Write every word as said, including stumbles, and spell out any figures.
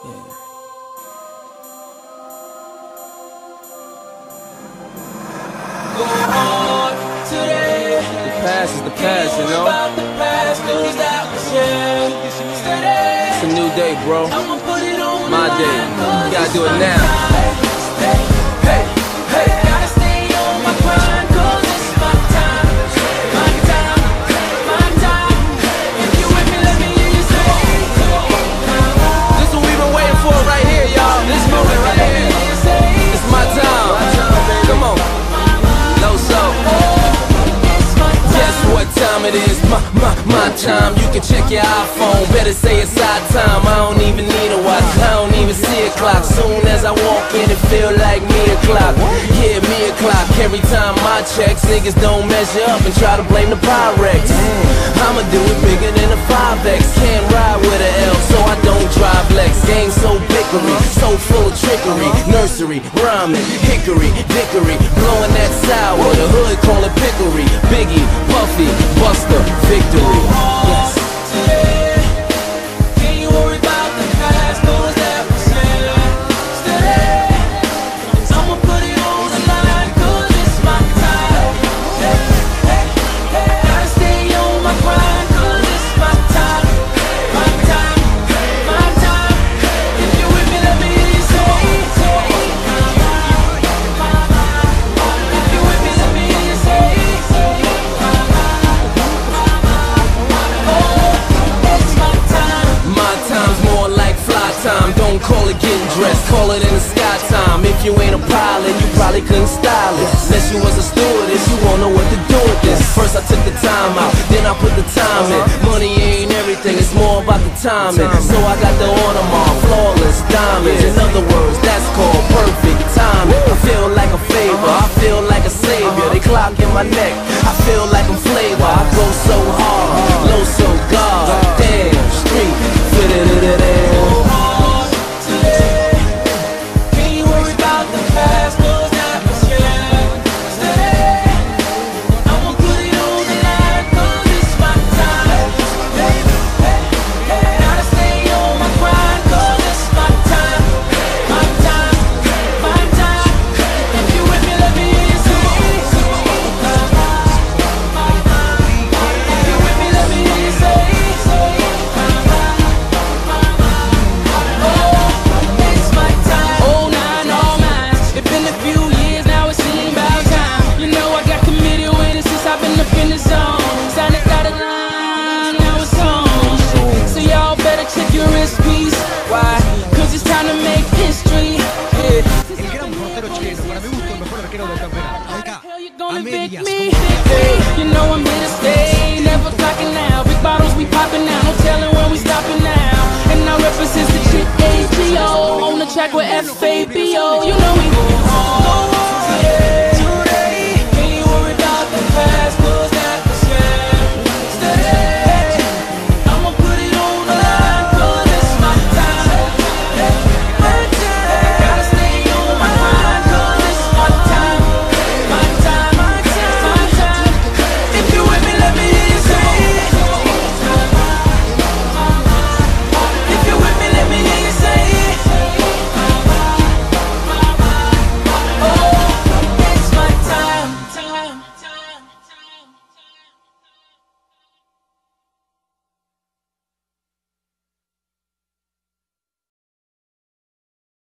Go on today. The past is the past, you know. About the past, news that was shared. It's a new day, bro. I'ma put it on My day. You gotta do it now. Hey, hey, hey. Gotta stay on my grind, cause it's my time. My time, my time. If you with me, let me hear you say. This is what we've been waiting for right here, y'all. This moment right here. It's my time. Come on. No so. Guess what time it is? My, my, my time. You can check your iPhone. Better say it's our time. I don't even need a watch. I don't even see a clock. Soon as I walk in, it feel like me o'clock. Yeah, me o'clock. Every time my checks, niggas don't measure up and try to blame the Pyrex. I'ma do it bigger than a five X. Can't ride with a L, so I don't drive Lex. Game so bickery, so full of trickery. Nursery, rhyming, hickory, dickory, blowing that sour. The hood call it pickery. Biggie, Puffy, Buster, victory. Yes. Can't you worry about the past, cause that was shared. Today, I'ma put it on the line, cause it's my time. Hey, hey, hey. Gotta stay on my grind, cause it's my time. My time, my time. If you with me, let me hear you say. If you with me, let me hear you say. Don't call it getting dressed, call it in the sky time. If you ain't a pilot, you probably couldn't style it. Unless you was a stewardess, you won't know what to do with this. First I took the time out, then I put the time in. Money ain't everything, it's more about the timing. So I got the Audemars, flawless diamonds. In other words, that's called perfect timing. I feel like a favor, I feel like a savior. They clock in my neck, I feel like I'm flavor. I go so hard, low so God. Damn, street, fit it, it, it, it. You know I'm here to stay, never clocking out. Big bottles we popping out, no telling when we stopping now. And I represent the chick A G O on the track with F A